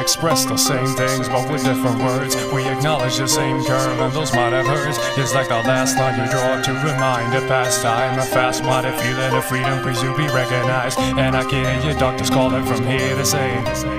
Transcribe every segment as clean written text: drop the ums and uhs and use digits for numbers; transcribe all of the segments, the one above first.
express the same things, but with different words. We acknowledge the same curve, and those might have hurts. It's like the last line you draw to remind a past time. A fast-minded feeling of freedom, please you be recognized. And I can hear your doctors calling from here to say,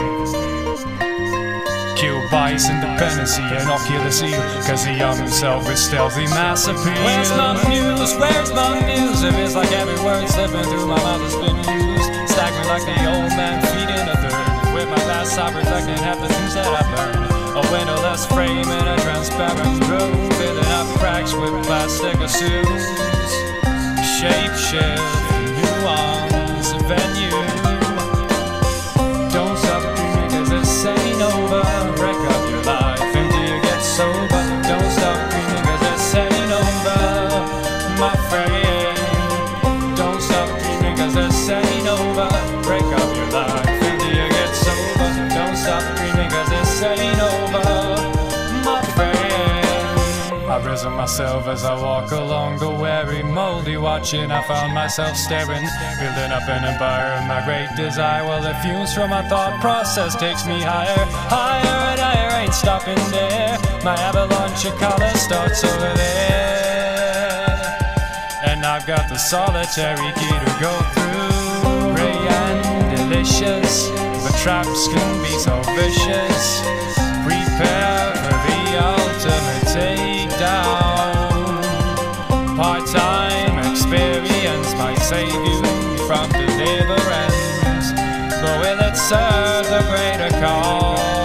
kill bias, independency, and I'll kill the seal, cause the young himself is stealthy mass appeal. Where's my muse? Where's my muse? If it's like every word slipping through my mouth has been used, staggering like the old man feeding a third. With my past I reflecting half the things that I've learned. A windowless frame in a transparent room, filling up cracks with plastic assumes. Shape shift, nuance, venue. Don't stop dreaming cause this ain't over. Break up your life until you get sober. Don't stop dreaming cause this ain't over, my friend. Don't stop dreaming cause this ain't over. Break up your life until you get sober. Don't stop dreaming cause this ain't over, my friend. I've risen myself as I walk along the weary, moldy watching. I found myself staring, building up an empire of my great desire. Well, the fumes from my thought process takes me higher, higher and higher, ain't stopping there. My avalanche of color starts over there, and I've got the solitary key to go through. Ray and delicious, but traps can be so vicious. Prepare for the ultimate takedown. Part-time experience might save you from deliverance, but will it serve the greater cause?